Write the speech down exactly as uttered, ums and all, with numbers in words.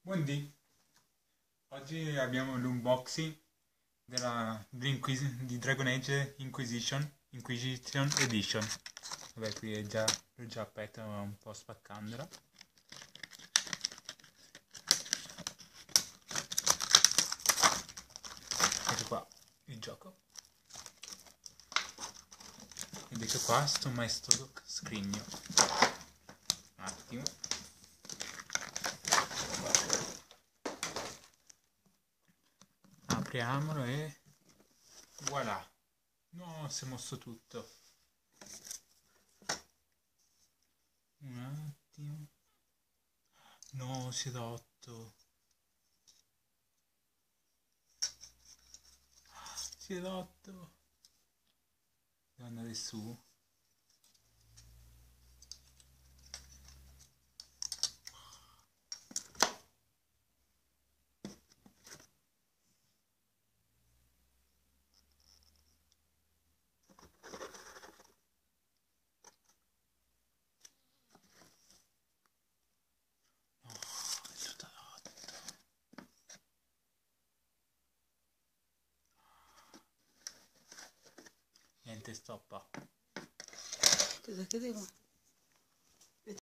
Buondì, oggi abbiamo l'unboxing della, dell'Inquis- di Dragon Age Inquisition, Inquisition Edition. Vabbè, qui è già, l'ho già aperto un po' spaccandola. Ecco qua il gioco. E ecco qua sto maestoso scrigno. Un attimo. Apriamolo e voilà. No, si è mosso tutto. Un attimo. No, si è rotto. Si è rotto. Devo andare su. No, è tutto rotto. Niente, stoppa. Cosa che devo?